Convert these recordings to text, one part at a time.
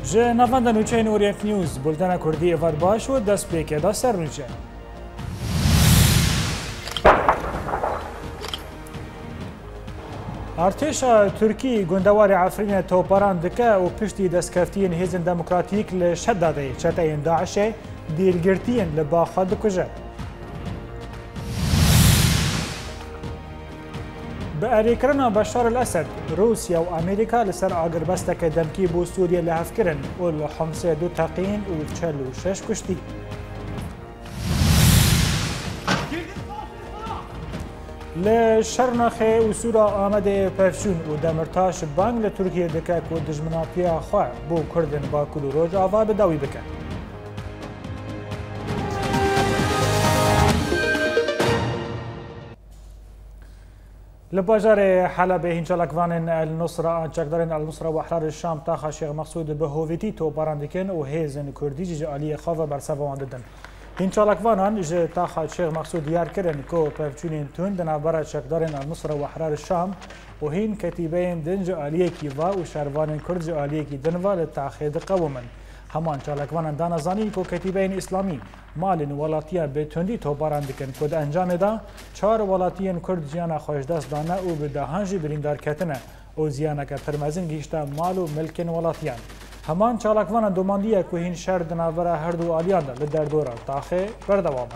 جه نافنده نوچه اورینت نیوز بولتن کردی ایواد باش و دست پیکه دا سر نوچه. ارتشا ترکی گندوار عفرین توپاران دکه و پشتی دستکفتین هیزن دموکراتیک لشد داده چتاین داعشه دیلگرتین لباخا دکجه. بأريكرنا بشار الأسد روسيا وأمريكا لسر أقربستك دمكي بو سوريا لهفكرن والحمسة دو تقين وتشلو شش كشتي لشرنخي وسورة آمده بفشون ودمرتاش بانگ لتركيا دكاك ودجمناتيا خواه بو كردن باكلو روج آوا بداوي بكن لباجار حلب هنجالكوان النصرة انچكدارن النصرة واحرار الشام تاخا شيخ مقصود بهوفيتي تو باراندكن و هيزن كردي جي آلية خافة برسفوان ددن هنجالكوانان جي تاخا شيخ مقصود ديار كرن كو بفچونين تون دنابرا چكدارن النصرة واحرار الشام و هين كتيبين دنج آلية كيوا و شروان كرد آلية كي دنوا للتاخيد قومن همان چالکوان دانا زانی کو کتیبین اسلامی مالن ولاتیا به تندی تو باراندکن کد انجام دا چهار ولاتیان کرد جیانا خوش دست دانه او به دهانجی بریندار کتنه او زیانا که پرمزین گیشتا مال و ملکن ولاتیان همان چالکوان دوماندیه که هین شر دناوره هر دو آلیان ده لدردورا تاخه بردوامه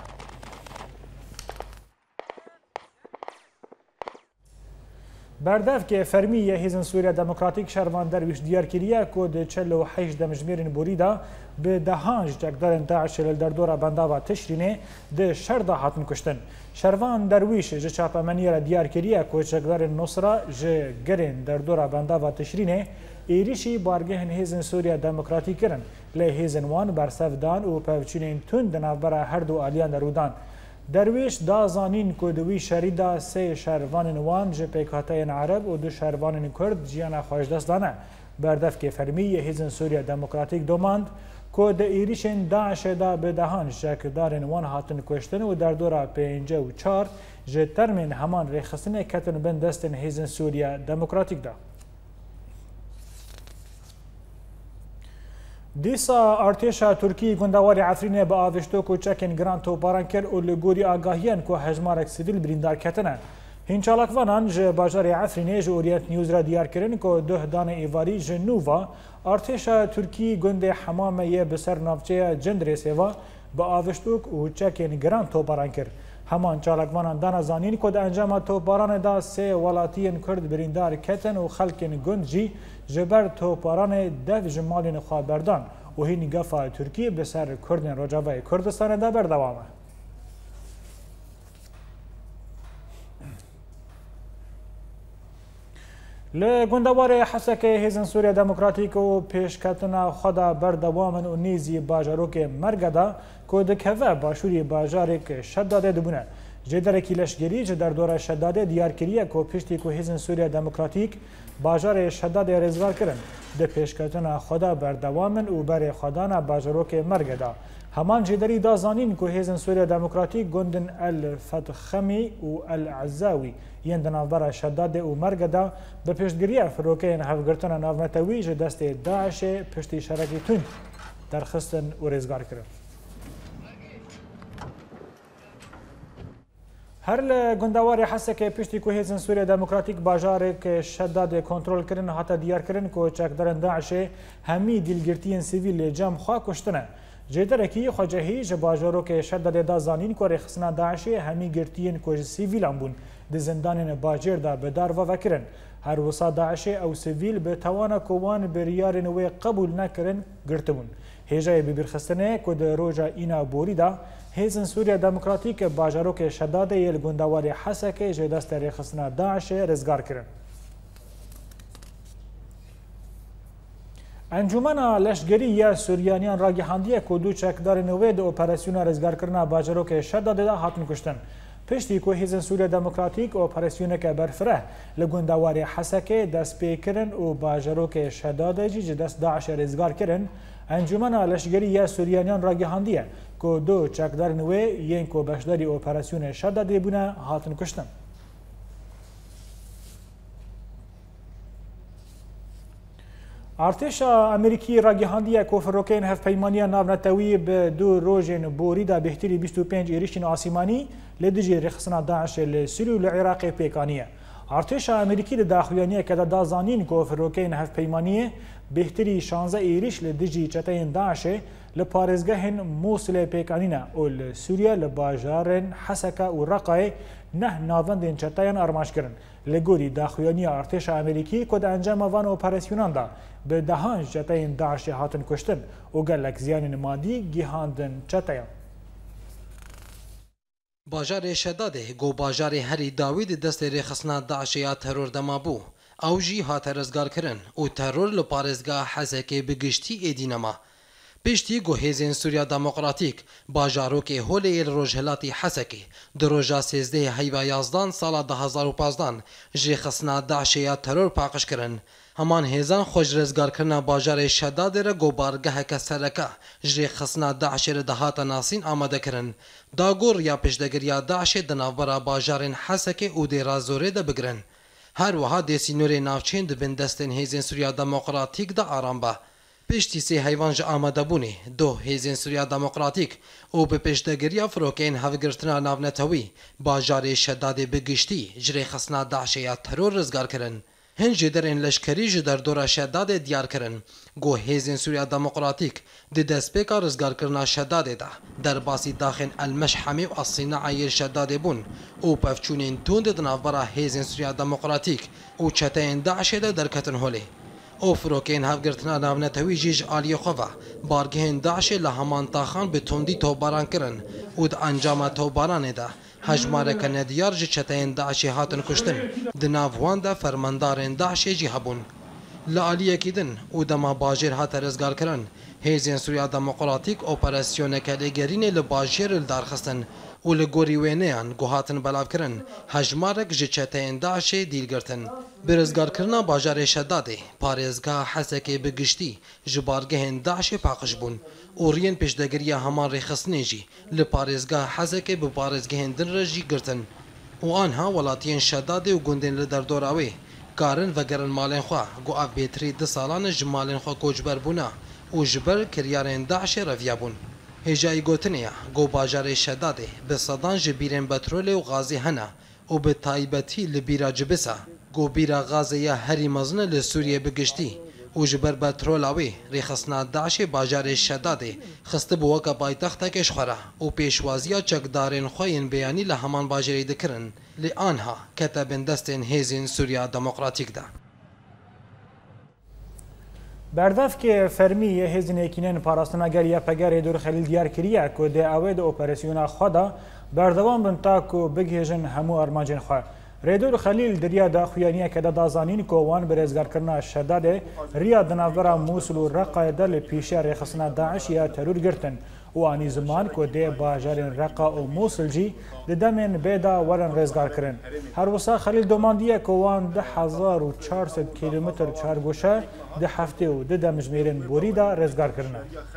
بردف که فرمی هیزن سوریا دموکراتیک شروان درویش دیار کریه کود 48 دمجمیرین بوریدا به دهانج جگدارن داعش لدردورا بنداوا تشرینه ده شردا هاتن کشتن شروان درویش جه چاپمنی را دیار کریه کود جگدارن نصرا جه گرین دردورا بنداوا تشرینه ایریشی بارگهن هیزن سوریا دموکراتیک کرن لی هیزن وان برسفدان و پوچینین تون دنابرا هر دو آلیان رودان درویش دا زانین که دوی شریدا سه شروان وان جه پیکاتین عرب و دو شروان کرد جیانا خوش دست دانه بردف که فرمی هیزن سوریا دموکراتیک دوماند که ده ایریشن داعش دا به دهان شکدارن وان هاتن کشتن و در دورا 5 و 4 جه ترمین همان ریخستن کتن بین دستن هیزن سوریا دموکراتیک دا دیسا ارتشا ترکی گندوار عفرین با آوشتو کو چکن گران توپاران کر و لگوری آگاهیان کو هجمارک سیویل بریندار کتنه هینچالکوانان جه باجار عفرینه جه اورینت نیوز را دیار کرن که ده دان ایواری جنووا ارتشا ترکی گند حمامه بسر نافچه جندر سیوا با آوشتو کو چکن گران توپاران کر همان چالکوانان دانا زانین که انجام توپاران دا سه ولاتین کرد بریندار کتن و خلکن گند جی جبر توپاران دو جمالین خواه بردان و هین گفا ترکی بسر کردن رجاوه کردستان دا بردوامه. لگندوار حسک هیزن سوریا دموکراتیک و پیشکتنا خدا بردوامن و نیزی باجاروک مرگدا که دکوه باشوری باجارک شداده دبونه. جدرکی لشگری جدر دور شداده دیار کریه که پشتی که هیزن سوریا دموکراتیک باجار شداده رزگار کرن ده پیشکتنا خدا بردوامن و بر خدانا باجاروک مرگدا همان جدری دا زانین که هیزن سوریا دموکراتیک گندن الفتخمی و العزاوی یندن بر شداده و مرگدا به پشتگیری فروکین هفگرتن ناونتوی جدست داعش پشتی شرکی تون درخستن و رزگار کرن هر لگندوار حسک پشتی که هیزن سوریا دموکراتیک باجار که شداد کنترل کرن حتی دیار کرن که چکدارن داعش همی دیلگرتین سیویل جام خواه کشتنه جدرکی خواجهی جه باجارو که شداد دا زانین که رخصنا داعش همی گرتین که سیویل بون ده زندان باجر دا بدار و وکرن هر وسا داعش او سیویل به توانا کوان بریار نوی قبول نکرن گرتبون هیجای ببرخستنه که ده روژا اینا بوری دا هیزن سوریا دموکراتیک باجاروک شداده یل گندوار حسک جه دست رخصنا داعش رزگار کرن. انجمن لشگری یا سوریانیان را گهاندیه که دو چکدار نوید اپراسیون رزگار کرنا باجاروک شداده دا هاتن کشتن. پشتی که هیزن سوریا دموکراتیک اپراسیون که برفره لگندوار حسک دست پیکرن و باجاروک شداده جه دست داعش رزگار کرن انجمن لشگری یا سوریانیان را گهاندیه که دو چکدار نوی ین که بشداری اپراسیون شداده بونه هاتن کشتن. ارتشا امریکی راگهاندیه کو فروکین هف پیمانیا ناونتوی به دو روزن بوریدا بهتری 25 ایریشن آسیمانی لدجی رخصنا داعش لسوریا و العراق پیکانیه ارتشا امریکی د داخویانیه که دا زانین کو فروکین هف پیمانیه بهتری 16 ایریش لدجی چتین داعش لپارزگهن موصل پیکانینا و لسوریا لباجارن حسکه و رقای نه ناوندین چتین ارماش کرن لگوری داخویانی ارتش امریکی کد انجام وان اپراسیونان دا به دهان چتین داعش هاتن کشتن و گلک زیان مادی گیهاندن چتین. باجار شداده گو باجار هری داوید دست رخصنا داعش یا ترور دمابو او جی هات رزگار کرن و ترور لپارزگاه حزکه بگشتی ایدینما پشتی گو هیزن سوریا دموکراتیک باجارو که هولی روجهلاتی حسکی در روژا 13 هیوا 11 سال 2015 جی خصنا داعش یا ترور پاقش کرن همان هیزان خوش رزگار کرنا باجار شداد را گو بارگه که سرکه جی خصنا داعش را دهات ناسین آماده کرن داگور یا پشتگریا داعش دنابرا باجارن حسکی او دیرا زوره ده بگرن هر وها دیسینور نافچین دبن دستن هیزن سوریا دموکراتیک دا آرام با پشتی سه حیوان جا آمده بونه دو هیزن سوریا دموکراتیک او به پشتگریا فروکین هفگرتنا ناونتوی باجار شداد بگشتی جری خصنا داعش یا ترور رزگار کرن هنجی در این لشکری جدر دورا شداد دیار کرن گو هیزن سوریا دموکراتیک دی دسپیکا رزگار کرنا شداد ده در باسی داخل المشحمی و الصناعی شداد بون او پفچونین توند دنافبرا هیزن سوریا دموکراتیک او چتین داعش ده درکتن هولی او فروکین هفگرتنا ناونتوی جیج آلی خواه بارگهن داعش لهمان تاخان به تندی توباران کرن او ده انجام توباران ده هجمارک ندیار جی چتین داعشی هاتن کشتن دناوان ده فرماندارن داعشی جی هبون لعالیه کیدن او دما باجر هات رزگار کرن هیزن سوریا دموکراتیک اپراسیون کلیگرین لباجر لدارخستن و لگوری وینیان گوهاتن بلاو کرن هجمارک جی چتین داعشی دیل گرتن برزگار کرنا باجار شداده پارزگاه حسکی بگشتی جبارگهن داعش پاقش بون اورین پشتگری همان رخصنی جی لپارزگاه حسکی بپارزگهن دن رجی گرتن و آنها ولاتین شداده و گندن لدردوراوی کارن و گرن مالین خواه گو اف بیتری 2 سالان جمالین خواه کوجبر بونا و جبر کریارن داعش رویا بون هجای گوتنیا گو باجار شداده به صدان جبیرن بترول و غازی هنه و به تایبتی لبیرا جبسه گو بیرا غازه یا هری مزنه لسوریه بگشتی و جبر بترول آوی ریخصنا داعش باجار شداده خسته بوکا پایتخت کش خوره و پیشوازیا چکدارن خوین بیانی لهمان باجری دکرن لی آنها کتبن دستن هیزن سوریا دموکراتیک ده بردف که فرمی هیزن اکینن پاراستناگر یا پگر دور خلیل دیار کریه که ده اوید اپراسیونا خدا بردوام بنتا که بگهجن همو ارمانجن خواه ریدور خلیل دریا دا خویانیه که دا دازانین که وان برزگار کرنا شداده ریا دنابرا موصل و رقا دل پیشه رخصنا داعش یا ترور گرتن و آنی زمان که ده باجارین رقا و موصل جی ده دمین بیدا ورن رزگار کرن هر وسا خلیل دوماندیه که وان 1400 کیلومتر چارگوشه ده هفته و ده دمجمیرن بوریدا رزگار کرنه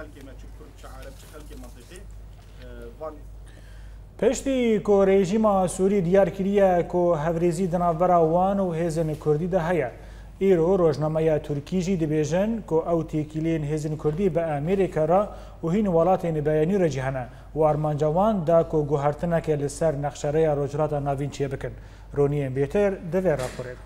پشتی که رژیم سوری دیار کریه که هفریزی دنابرا وان و هیزن کردی ده هیا ایرو روزنامه ترکی جی دبیجن که او تیکیلین هیزن کردی به امریکا را و هین ولاتین بیانی را جهنه و ارمانجوان دا که گوهرتنه که لسر نقشره روجرات ناوین چیه بکن رونی بیتر دوی راپوره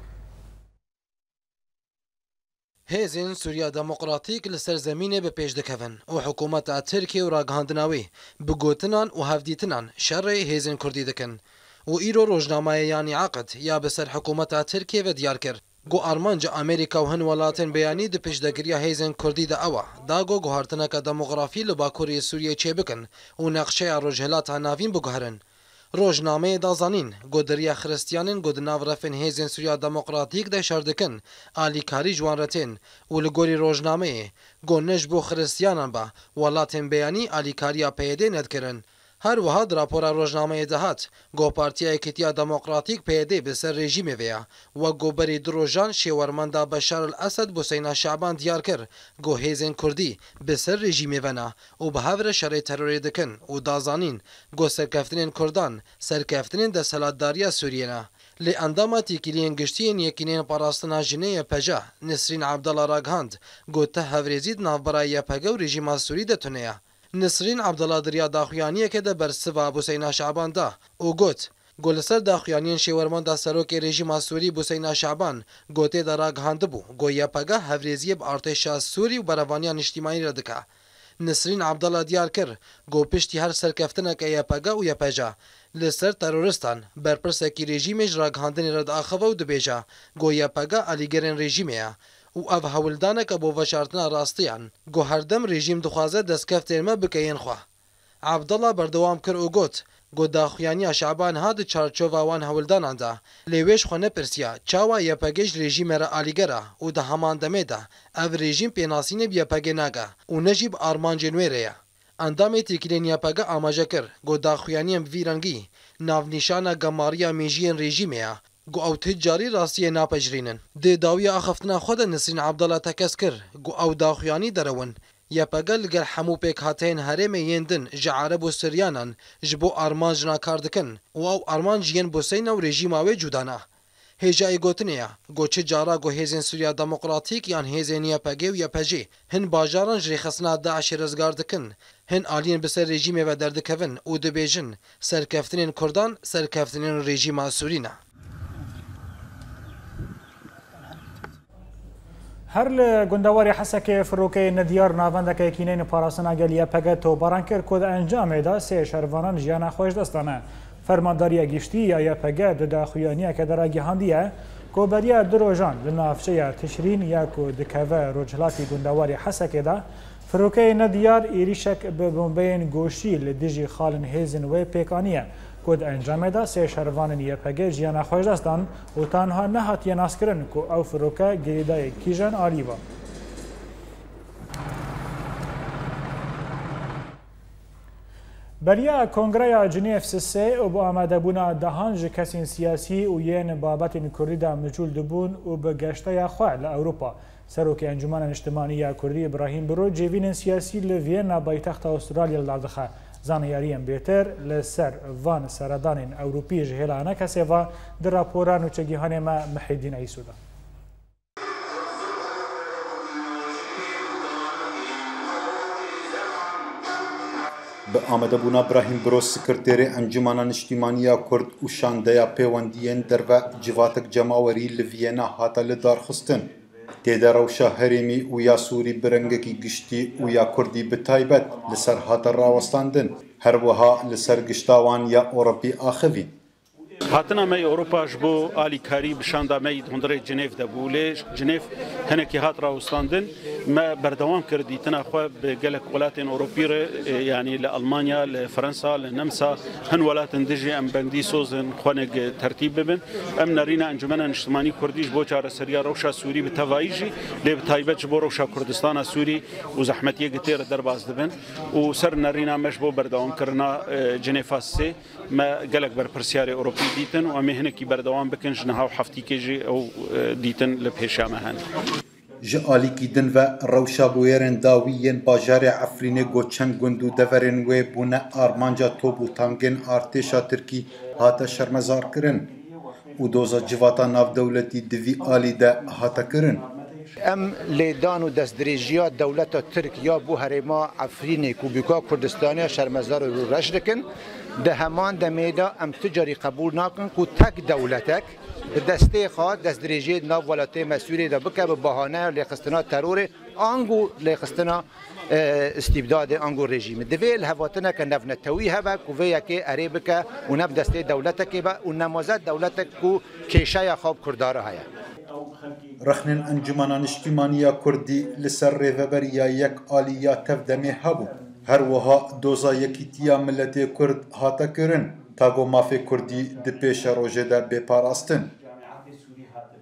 هیزن سوریا دموکراتیک لسر زمینه به پیش دکوون و حکومت ترکیه و راگهاندناوی بگوتنان و هفدیتنان شر هیزن کردی دکن و ایرو روزنامه یعنی عقد یا بسر حکومت ترکیه و دیار کرد گو آرمانج امریکا و هن ولاتن بیانی د پیشدگیری هیزن کردی دا اوا دا گو گوهرتنه که دموغرافی لباکوری سوریه چه بکن و نقشه روجهلات ناوین بگوهرن روزنامه دازانین گو دریا خرستیانین گو دناو رفن هیزن سوریا دموکراتیک ده شردکن آلیکاری جوان رتین و لگوری روزنامه گو نجبو خرستیانان با ولاتن بیانی آلیکاریا پیده ندکرن هر وهاد راپورا روزنامه دهات گو پارتیا اکتیا دموکراتیک پیده بسر رژیم ویا و گو بری دروژان شیورمندا بشار الاسد بوسینا شعبان دیار کر گو هیزن کردی بسر رژیم ونا و به هور شر ترور دکن و دازانین گو سرکفتنین کردان سرکفتنین د سلطداریا سوریه لی انداما تیکیلین گشتین یکینین پاراستنا جنه پجا نسرین عبدالله راگهاند گوته هفریزید نافبرای پگا و رژیم سوری دتونه. نسرین عبدالله دریا داخویانیه که ده برسوا بوسینا شعبان دا او گوت گلسر داخویانین شیورمان دا سروک رژیم سوری بوسینا شعبان گوته دا راگهاند بو گویا پگا هفریزی با ارتش سوری و بروانیان اجتماعی ردکه. نسرین عبدالله دیار کر گو پشتی هر سرکفتنه که یا پگا و یا پجا لسر ترورستان برپرسکی رژیمش راگهاندن رد آخوه و دبیجا گو یا پگا علیگرین رژیمه و او هولدانه که بو وشارتنا راستیان گو هردم رژیم دخوازه دستکفتر ما بکین خواه. عبدالله بردوام کر او گوت گو داخویانی شعبان هاد چارچوه وان هولدانان دا لیویش خونه پرسیا چاوا یا پگش رژیم را آلیگره و ده همان دمه ده او رژیم پیناسینه بیا پگه ناگه و نجیب آرمان جنویره. اندام تیکلین یا پگه آماجه کر گو داخویانیم ویرنگی ناو نشانه گماریا میجین رژیمه گو او تجاری راستی ناپجرینن. ده داوی آخفتنا خود نسرین عبدالله تکس کر گو او داخویانی درون یا پگل گر همو پیک هاتین هرم یندن جعرب و سریانان جبو آرمان جنا کاردکن و او آرمان جین بوسین و رژیم آوی جودانا. هجای گوتنیا گو چه جارا گو هیزن سوریا دموکراتیک یان هیزن یا پگه و یا پجه هن باجاران جری خسنا داعش رزگار دکن هن آلین بسر رژیم و دردکون او دبیجن سرکفتنین کردان سرکفتنین رژیم سورینا. هر لگندواری حسک فروکی ندیار ناوند که کینین پاراسنا گلیه پگت و برانکر کد انجام دا سه شروانان جیان خوش دستانه فرمانداری گشتی یا پگت داخویانی که در گهاندیه کو بریا دروژان لنافچه تشرین یا کو دکوه رجلاتی گندواری حسک دا فروکی ندیار ایریشک به بمبین گوشی لدیجی خالن هیزن و پیکانیه کد انجام دا سه شروانان یا پگت جیان خوش دستان و تنها نهات یناس کرن کو او فروکه گریدای کیجن آلیوا. بریا کنگره جنیف سه و با آمده بونا دهانج کسین سیاسی و ین بابت کردی دا مجول دبون و به گشته خواه لأوروپا. سروک انجمن اجتماعی کردی ابراهیم برو جوین سیاسی لوینا بایتخت استرالیا لدخه زانیاریم بیتر لسر وان سردان اوروپی جهلانه کسی و در راپوران و چگیهان ما محیدین ایسودا. به آمده بونا ابراهیم برو سکرتیر انجمن اجتماعی کرد و شانده پیوندین در و جواتک جماوری لوینا هاتا لدارخستن. تیده روشا هرمی و یا سوری برنگکی گشتی و یا کردی بتایبت لسر هاتا راوستاندن هر وها لسر گشتاوان یا اوروپی آخوین. هاتنا می اروپا جبو آلی کاری بشانده می هندره جنیف دبوله جنیف هنکی هات راوستاندن ما بردوام کردی تنا خو بگلک ولاتین اوروپی یعنی لالمانیا لفرنسا لنمسا هن ولاتن دجی ام بندی سوزن خونگ ترتیب ببن ام نرینا انجمن اجتماعی کردیش بو چار سریا روشا سوری به توایجی لی تایبت جبو روشا کردستان سوری و زحمتیه گتیر در باز دبن و سر نرینا مش بو بردوام کرنا جنیف سه ما گلک بر پرسیار اوروپی دیتن و مهنه کی بردوام بکن جنها و حفتی کیجی او دیتن لبهشامه هن. جالی کی دن و روشا بویرن داویین باجار عفرین گوچن گندو دورن و بونه آرمانجا توبو تانگن ارتشا ترکی هاتا شرمزار کرن و دوزا جواتا ناف دولتی دوی آلی ده هاتا کرن. ام لیدان و دستدریجیات دولت ترک یا بو هرما عفرین کوبیکا کردستانی شرمزار رو رش دکن ده همان دمیدا ام تجاری قبول ناکن کو تک دولتک دسته خواه دستدریجی ناو ولاته مسئولی ده بکه به بهانه لیقستنا ترور آنگو لیقستنا استبداد آنگو رژیم دوی الهواتنه که نفنتوی هبه کوه یکی عریب که و نف دسته دولتک با و نمازد دولتک کو کیشه خواب کرداره هیا. رخنن انجمن اجتماعی کردی لسر ریوبریا یک آلیا تفدمه هبو هر وها دوزا یکیتیا ملت کرد هاتا کرن تاگو مافی کردی د پیش روژه ده بپاراستن.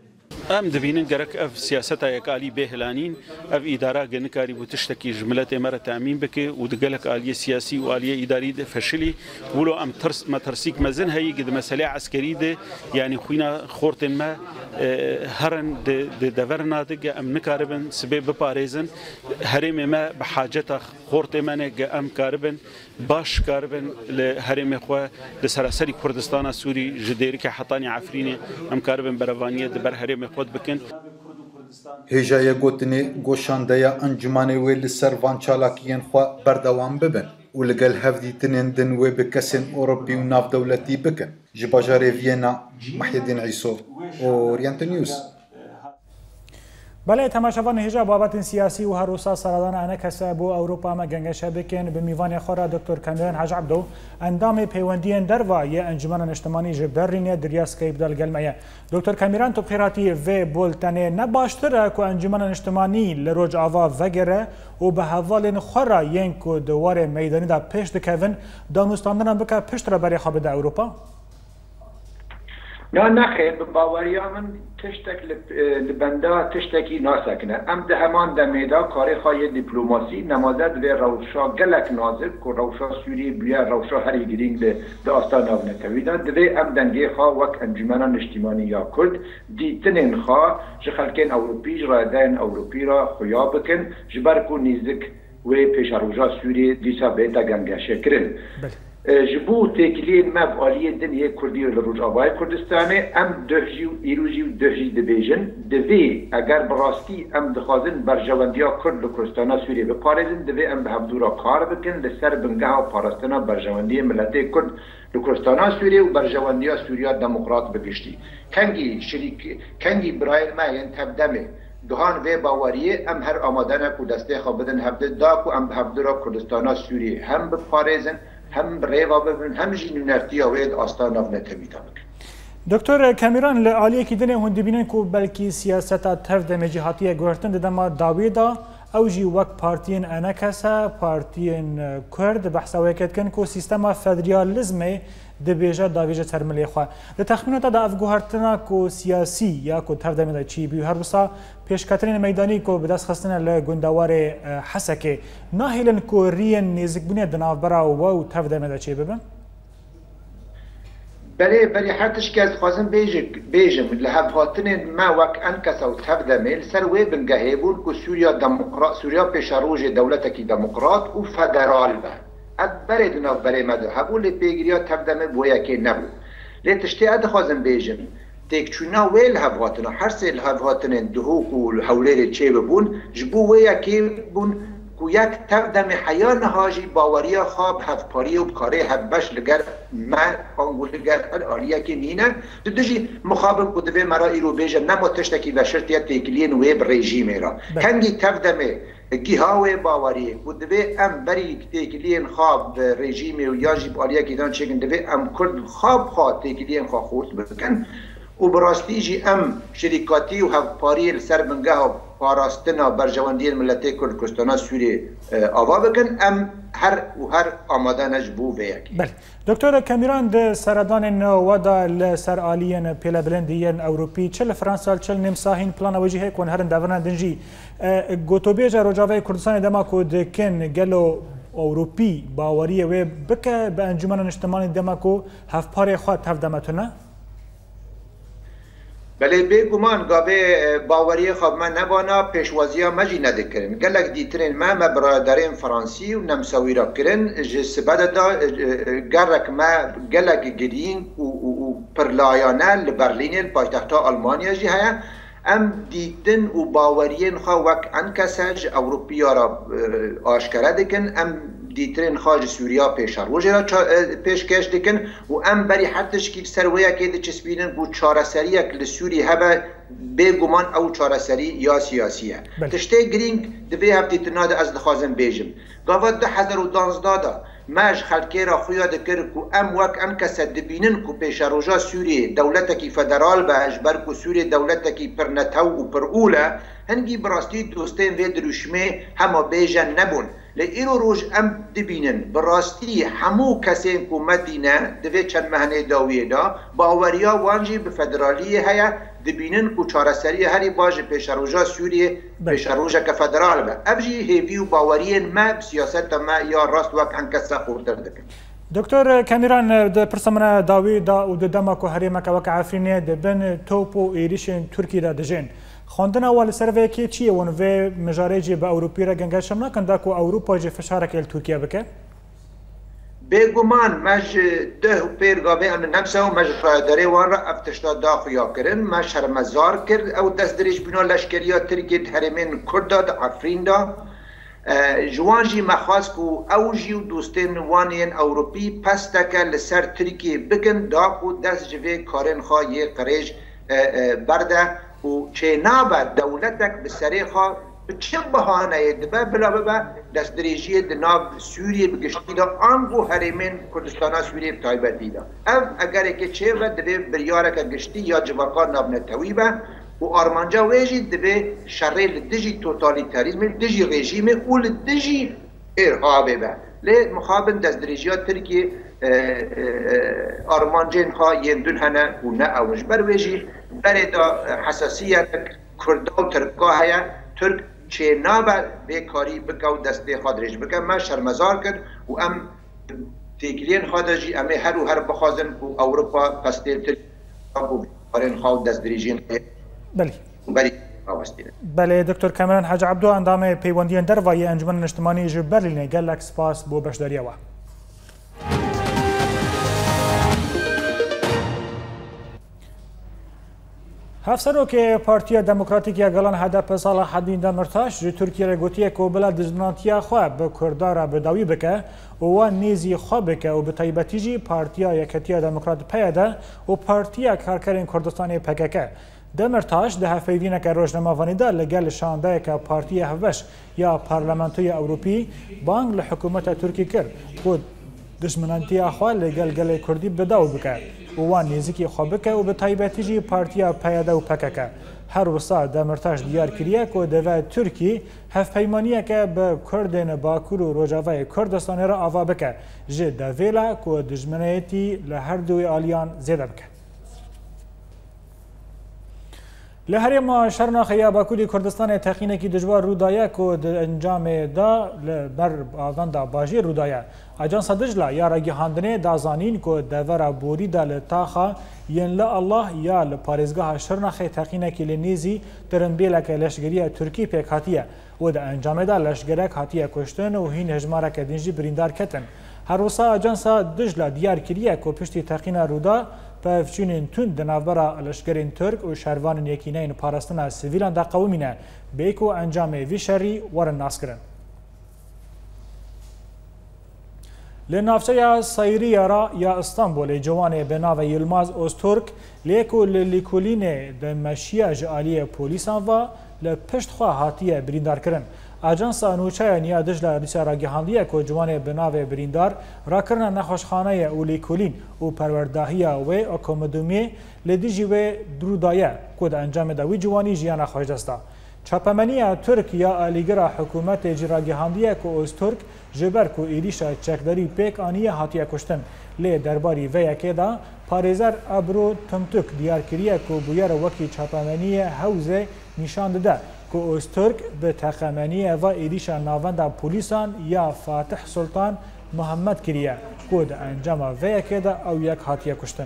ام دبینن گرک اف سیاست یکالی بهلانین اف اداره گنکاری بو تشتکی جملت امر تامین بکه و دگلک عالیه سیاسی و عالیه اداری ده فشلی ولو ام ترس ما ترسیک مزن هي قد مساله عسكري ده يعني خوينا خورتن ما هرن د دورنا دغه ام نکاربن سبب باريزن هرم ما بحاجته خورت منه ام کاربن باش کاربن لهرم خو د سراسری کردستان سوری جديرك حطاني عفريني ام کاربن بروانيه د بر هرم خود بکن هجای گوتنی گوشاندیا انجمانی ویل سروان چالاکیان خو بردوام ببن و لگل هفدی تنندن و بکسن اوروبی و ناف دولتی بکن جباجار وینا محی الدین عیسو اورینت نیوز. بله تماشاوان هجا بابت سیاسی و هروسا سردان انکسا بو اروپا ما گنگش بکن به میوان خورا دکتر کامیران حاج عبدو اندام پیوندین دروا یه انجمن اجتماعی جبرینه دریاس کی بدل گلمه دکتر کامیران تو قراتی و بولتنه نباشتره کو انجمن اجتماعی لروج آوا وگره و به حوالین خورا ینکو دوار میدانی دا پیش دکون دانستاندن بکه پشت را برای خواب اروپا نه نخیر باوریا من تشتک لبنده تشتکی ناسکنه ام ده همان ده میدا کاری خواهی دیپلوماسی نمازد و روشا گلک نازک که روشا سوری بیا روشا هری گرینگ ده آستان آونه تویدن ده ام دنگی خواه وک انجمنان اجتماعی یا کرد دیتنین خواه جخلکین اوروپی جرادین اوروپی را خویا بکن جبرکو نیزک و پیش روشا سوری دیسا بیتا گنگشه کرن جبو تکلین مب عالیه دنیه کردی و لروجاوای کردستانه ام دهجی و ایروجی و دهجی دبیجن دوی اگر براستی ام دخوازن برجواندیا کرد لکردستانا سوریه بپارزن دوی ام به هفدورا کار بکن لسر بنگه و پارستانا برجواندی ملته کرد لکردستانا سوریه و برجواندیا سوریا دموکرات بگشتی کنگی برای ما ین تبدمه دهان و باوریه ام هر آمادانه که دسته خواه بدن هفده دا که ام به هفدورا کردستانا سوریه هم بپارزن هم ریوا ببین هم جنونرتی آوید آستاناف نتمیدن. دکتر کامیران لعالیه کی دنیا هندی بینن کو بلکی سیاست ترد مجهاتی گورتن دما داویدا اوجی وک پارتین انکسا پارتین کرد بحثا وکت کن کو سیستم فدرالیسم دبیجه داویجه ترملی خو د تخمینات د افګورتنا کو سیاسی یا کو ترد مد چی به هر وسا پیشکترین میدانی کو بدس خستنه له ګوندوار حسکه ناهلن کو رین نزک بنه د نافبرا او ترد مد چی ببن بله حتش که از خوازم بیجم لحب هاتن ما وک انکس او تفده میل سر وی بنگهه بود که سوریا پیش روژ دولتکی دموکرات و فدرال با اد برد ناف بره مده هبول پیگریا تفده میل بویا که نبود لیتشتی اد خوازم بیجم تیک چونا وی لحب هاتن هر سی لحب هاتن دهوک و حولیر چه ببون جبو ویا که بون کو یک تقدم حیان هاجی باوریا خواب هفپاری و بکاره هفبش لگر ما آنگو لگر آلیا که نینه دجی مخابم کو دوی مرا ایرو بیجم نما تشتکی و شرطیت تیکلین ویب رژیمه را کنگی تقدم گیهاوی باوریه کو دوی ام بری تیکلین خواب رژیمه و یاجی آلیا که دان چکن دوی ام کرد خواب تیکلین خواه خورد بکن و براستی جی ام شرکاتی و هفپاری سر بنگه پاراستنا برجواندی ملت کردستان سوریه آوا بکن ام هر آماده نجبو بیاکی. بله دکتر کامیران د سردان ودا لسر آلیان پیلا بلندیان اوروپی چل فرانسا چل نمساهین پلان وجهه کن هرن دوران دنجی گوتوبیجا روجاوی کردستان دما کود کن گلو اوروپی باوریه و بکه به انجمن اجتماعی دما کو هفپار خواهد تفدمتونه؟ بله بگمان گابه باوری خواب من نبانا پیشوازی ها مجی نده کرن گلک دیترین ما برادرین فرانسی و نمساوی را کرن جسبت دا گرک ما گلک گرین و پرلایانه لبرلین پایتخت آلمانیا جی هیا ام دیتن و باورین خواه وک انکسج اوروپی را آشکره دکن ام دیترین خارج سوریا پیش روزی را پیشکش دکن و ام بری حتیش که سرویا که دی چسبینن بو چارەسەری یک لسوری هبه بگمان او چارەسەری یا سیاسیه تشته گرینگ دوی هفتی تناده از دخوازم بیجم گاوات 2012 دا ماش خلکی را خویا دکر که ام وک انکس دبینن که پیش روزا سوری دولتکی فدرال به اجبر که سوری دولتکی پر نتو و پر اوله هنگی براستی دوستین و دروشمه همه بیجن نبون لئیرو روز ام دبینن براستی همو کسین کو مدینه دوی چند مهنه داویه دا باوریا وانجی به فدرالی هیا دبینن کو چارەسەری هەری باش پێشەڕۆژە سووریە پێشەڕۆژەکە فەدرال بە ئەبژی هێوی و باوەریên me siyaseta me ya rast wek hin kes xurtir dikin. دکتۆر کەمیران پرسە منە داویدا و دەما و هەرێمەکە وەک عفرینێ دەبن تۆپ و ئێریشên تورکیدا دەژێن. خواندنەوە لە سەرڤەیەکی چییە ون vê mijarêjê bi Ewropî re gengeşem nakin da ku Ewropa jî fişarekê li Tirkiye bike? بێگومان مەژ دeh pêrgavê em nemsa û mej derê wan re ev tişta daxuya kirin me şermezar kir ew destdirêjbûna leşkeriya Tirkiye di herêmên Kurda di Efrîn da ji wan jî me xwaz ku ew jî û dostên wan yên Ewropî pesteke li ser Tirkiye bikin da ku dest ji vê karên xwe yê qirêj berde û çênabe dewletek bi serê xwe çi bihaneyê dibe bila bibe destdirêjiyê di nav Sûriyê bi giştî da an bû herêmên Kurdistana Sûriyê bi taybetî da. Ev egerekê çê ve divê biryareke giştî ya civaka navnetewî be û armanca wê jî divê şerê li dijî totalîterîzmê, dijî rejîmê û li dijî îrhabê be. Lê mixabin destdirêjiya Tirkiye armancên xwe yên dûn hene û ne ew ji ber wê jî berê da hesasiyetek Kurda û Tirka heye Türk çênabe vê karî bike û destê xwe dirêj bike me şermezar kir û em têkiliyên xwe de jî em ê her û her bixwazin ku Ewropa pestê Tirkiye û karên xwe û destdirêjiyên berî rawestîne. Belê Dr. Kemeran Hacı Abdo endamê peywendiyên dervayê Encûmena Niştimanî ji Berlînê gelek spas bo beşdariya we. Hevserokê Partiya Demokratîk ya Gelan HDP Salaheddîn Demirtaş ji Tirkiye re gotiye ku bila dijminatiya xwe bi Kurda re bidawî bike û wan nêzî xwe bike û bi taybetî jî Partiya Yeketiya Demokrat PYD û Partiya Karkerên Kurdistanê PKK. Demirtaş di hevpeyvîneke rojnamavanî da li gel şandeyeke Partiya Hevbeş ya Parlamentoya Ewropî bang li hikûmeta Tirkî kir ku dijminatiya xwe li gel gelê Kurdî bidaw bike û wan nêzîkî xwe bike û bi taybetî jî Partiya PYD û PKK. Her wisa Demirtaş diyar kiriye ku divê Tirkî hevpeymaniyeke bi Kurdên Bakur û Rojavayê Kurdistanê re ava bike ji devêla ku dijminayetî li her duî aliyan zêde bike. Li herêma Şernaxê ya Bakurê Kurdistanê teqînekî dijwar rûdaye ku di encamê da li ber avenda bajêr rûdaye. Ajansa Dijla ya ragihandinê da zanîn ku devera borî da li taxa yên li Allah ya li parêzgeha Şernaxê teqînekî li nêzî tirimbêleke leşgeriya Tirkî pêk hatiye û di encamê da leşgerek hatiye kuştin û hîn hejmareke din jî birîndar ketin. Her wisa Ajansa Dijla diyar kiriye ku piştî teqîna rûda pevçûnên tund di navbera leşkerên Türk û şervanên yekîneyên parastina sivîlan da qewimîne bê ku encamê vî şerî werin naskirin. Li navçeya Sayrîya ra ya İstanbolê ciwanê bi navê Yilmaz Öztürk lê ku li Lîkolînê di meşiya ji aliyê polîsan ve li pişt xwe hatiye birîndarkirin. Ajansa Nûçaya Niya Dijla dîsa ragihandiye ku ciwanê bi navê birîndar rakirina nexweşxaneyê û lêkolîn û perwerdahiya wê akomodûmiyê li dijî wê rûdaye ku di encamê da wî ciwanî jiyana xweşdest da. Çapemeniya Türk ya alîgera hikûmetê jî ragihandiye ku Öztürk ji ber ku êrişa çekdarî pêk aniye hatiye kuştin. Lê derbarî vê yekê da parêzer Ebru Tumtuk diyar kiriye ku bûyera wekî çapemeniyê hewzê nîşan dide ku Öztürk bi teqemeniyê ve êrişa navenda polîsan ya Fatih Sultan Muhammed kiriye ku di encama vê yekê de ew yek hatiye kuştin.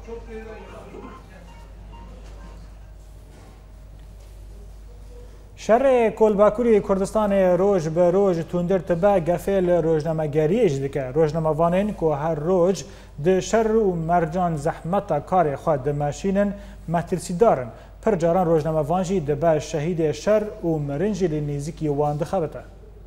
Şerê Kolbakurê Kurdistanê roj bi roj tundir tibe gefê li rojnamegeriyê jî dike. Rojnamavanên ku her roj di şer û mercan zehmeta karê xwe dimeşînin metirsîdarin. Pir caran rojnamevan jî dibe şehîdê şer û mirin jî li nêzîkî wan dixebite.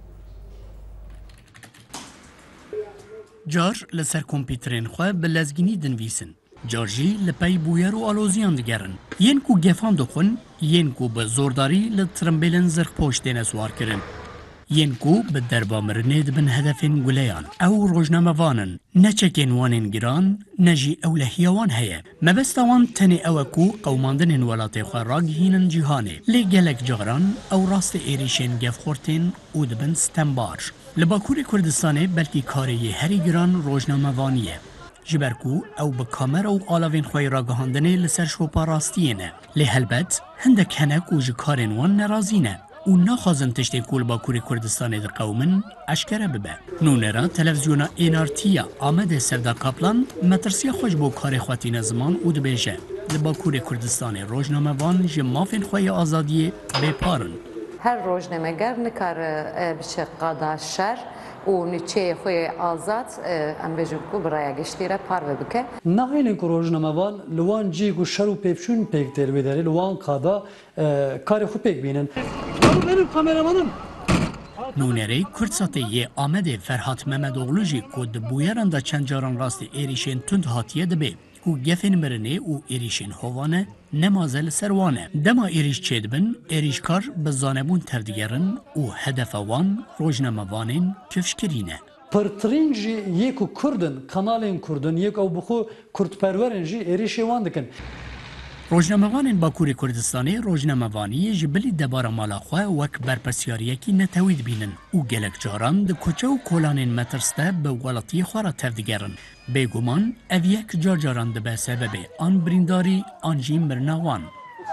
Car li ser kompîterên xwe bi lezgînî dinivîsin. Car jî li pey bûyer û aloziyan digerin. Yên ku gefan dixwin, yên ku bi zordarî li tirimbêlin zirxpoş têne swarkirin. Yên ku bi derba mirinê dibin hedefên guleyan. Ew rojnamevanin, ne çekên wanên giran, ne jî ewlehiya wan heye. Mebesta wan tenê ew e ku qewmandinên welatê xwe ragihînin cîhanê. Lê gelek caran ew rastî êrişên gevxortên û dibin stembar. لباکوور کردستان بلکی کاری هری گران روزنامه‌وانیه. جبرکو او به کامera و آلاوین خوی را گهاندنه لسر شوپا راستیه لی هلبت هندک هنک و جکارن وان نرازینه و نخوازن تشتی کول باکوور کردستان در قومن اشکره ببه. نونرا تلویزیونا NRT آمده سردا کابلان مترسیا خوش بو کار خواتین زمان او دبیجه. لباکوور کردستان روزنامه‌وان جمافین خوی آزادی بپارن. هر روزنامه‌گر نکار بشه قادا شر و نیچه خوی آزاد ام بجو کو برای گشتی را پار بکه. نه کو روزنامه‌وان لوان جی کو شرو پیپشون پیک در بداری لوان قادا کار خود پیک بینن. benim kameramanım. نونری کردساتی آمده فرهاد ممدوغلوژی کود بویران دا چند جاران راست ایریشین تند هاتیه دبی کو گفن مرنه او ایریشین هوانه نمازل سروانه دما ایریش چیدبن ایریشکار بزانبون تردگرن او هدف وان روزنامه‌وانین کفشکرینه پرترینجی یکو کردن کانالین کردن یک او بخو کردپرورنجی ایریشی وان دکن روزنامه‌وانین باکوور کردستانی روزنامه‌وانی جبلی دبار مالاخواه وک برپرسیاریه کی نتوید بینن او گلک جاران د کوچه و کولانین مترسته به ولطی خواه را تردگرن بگمان اویک جاران ده به سبب آن برینداری آنجی مرناوان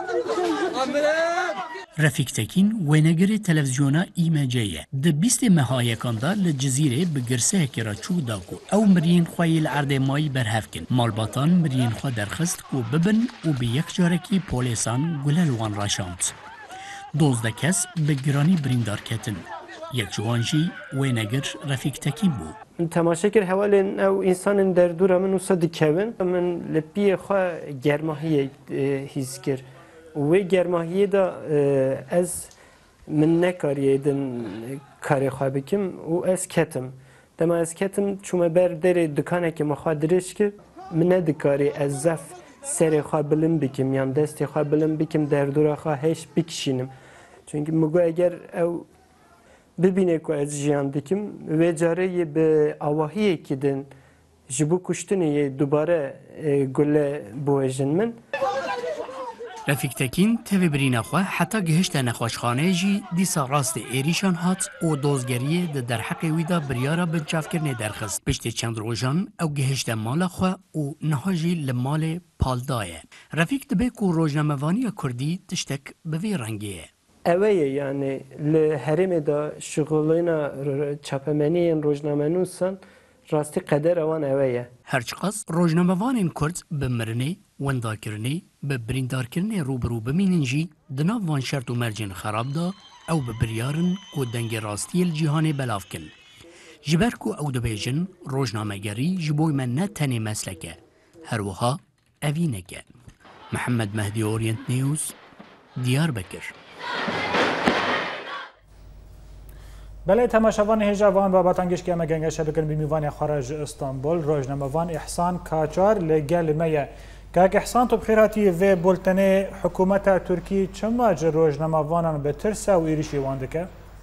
رفیق تکین وینگر تلویزیونا ایمجیه ده 20 مهایکاندا لجزیره بگرسه که را چو داکو او مرین خواه العرده مایی برهفکن مالباتان مرین خواه درخست کو ببن و به یک جارکی پولیسان گلالوان راشاند 12 کس به گرانی بریندار کتن یک جوانجی وینگر رفیق تکین بو تماشاگر حوالین او انسان در دور من وصد کبن من لپی خواه گرماهی هیز کرد و گرماهی دا از من نکاریدن کاری خواه بکم و از کتم دما از کتم چون بر در دکانه که مخادرش کرد من ندکاری از زف سر خواه بلم بکم یان دستی خواه بلم بکم در دور خواه هش بکشینم چونکه مگو اگر او ببینه که از جیان دکم و جاره به آواهی کدن جبو کشتنی دوباره گله بوجن من رفیق تکین تیوی برین خواه حتی گهشت نخوشخانه جی دیسا راست ایریشان هات و دوزگریه ده در حق ویدا بریارا بنچاف کرنه درخست پشت چند روژان او گهشت مال خواه و نهاجی لمال پالدایه رفیق دبه که روزنامه‌وانی کردی تشتک بوی رنگیه اوه یعنی لحرم دا شغلین چاپمنی روزنامه‌نوسان راستی قدر اوان اوه هرچقاس روزنامه‌وانین کرد به مرنه ونداکرنی به بریندارکرنی روبرو بمینن جی دناو وان شرط و مرجن خراب دا او به بریارن و دنگ راستی الجیهان بلاف کن. جبر کو او دبیجن روزنامه‌گری جبوی من نه تنی مسلکه هر وها اوینکه. محمد مهدی اورینت نیوز دیاربکر. بله تماشاوان هجوان بابت انگیش که مگنگش بکن بیمیوان خارج استانبول روزنامه‌وان احسان کاچار لگل میه که احسان تو بخیراتی و بولتنه حکومت ترکی چما جر روزنامه‌وانان به ترس و ایریشی وانده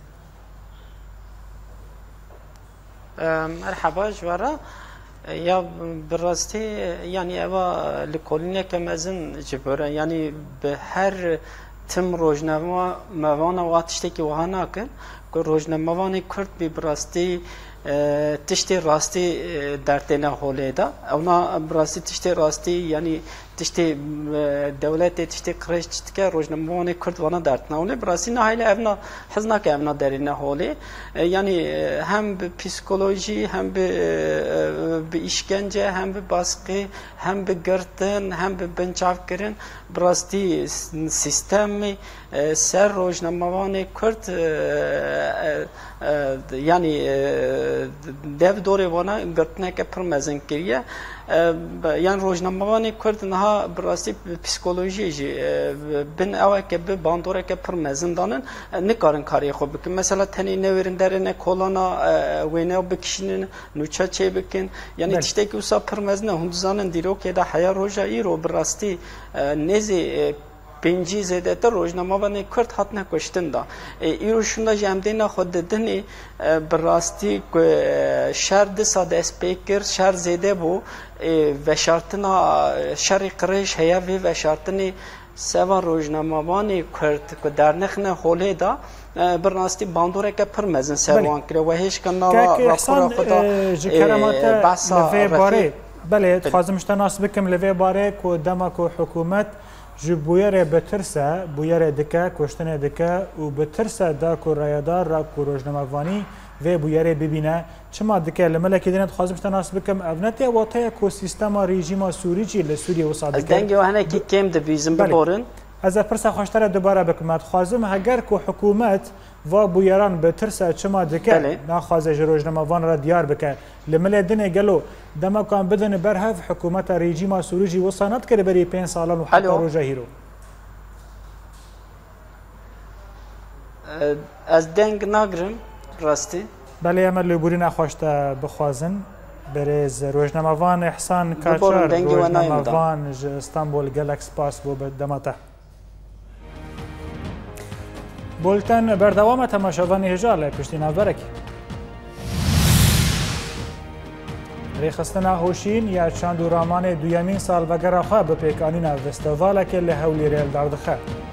مرحبا جوارا یا براستی یعنی اوا لکولینه که مزن جبره یعنی به هر تم روزنامه‌وان واتشتی که وهانا کن که روزنامه‌وان کرد بی براستی تشتی راستی در تنه حوله دا اونا براستی تشتی راستی یعنی تشتی دولت تشتی قرش که روزنامه‌وان کرد وانا در تنه حوله براستی نه هیله ابنا حزنا که ابنا در اینه حوله یعنی هم به پسیکولوژی هم به işkence هم به باسقی هم به گردن هم به بنچاف کردن براستی سیستمی سر روزنامه‌وان کرد یعنی dev دوره وانا گرتنه که پرمزن کریه یعنی روزنامه‌وان کرد نه براستی پسیکولوژی بن اوه که به باندوره که پرمزن دانن نکارن کاری خوب بکن مثلا تنی نویرن درنه کولانا وینه بکشین نوچه چه بکن یعنی تشتی که اوسا پرمزنه هندزانن دیرو که ده حیا روژا ای رو براستی نزی پنجی زده تا روزنامه‌وان کرد هات نکشتن دا ایروشون دا جمدین خود دنی براستی شهر دساد اسپیکر شهر زده بو و شرطنا شهر قریش هیا و شرطنی سوا روزنامه‌وان کرد که در نخنه حوله دا برناستی باندوره که پر مزن سوان کرد و هیچ کنار راپور خدا جکرمات لفه باره بله تخوازم شتناس بکم لفه باره که دما که حکومت جو بویر بترسه بویر دکه کشتن دکه و بترسه دا که رایدار را که روزنامه‌وانی و بویر ببینه چما دکه لملکی دینت خواستم شتناس بکم ابنتی واته اکوسیستم رژیم سوری چی لسوری و صادقه از دنگ و هنه کی کم دویزم ببرن از پرسه خوشتر دوباره بکمت خواستم اگر که حکومت و بویران به ترسه چما دکه نخوازه روزنامه‌وان را دیار بکه لمل دنه گلو دما کان بدن برهف حکومت رژیم سوری وصانت کرده بری 5 سالان و حتی روزه هیرو از دنگ ناگرم راستی بله اما لبوری نخواشته بخوازن برز روزنامه‌وان احسان کاچار روزنامه‌وان استانبول گلکس پاس بو دماته بولتن بردوام تماشاوان هجال پشتی نوبرکی ریخستنا هوشین یا چاند و رامان دویمین سال وگر خواه بپیکانین فستیوال که لحولی ریل داردخه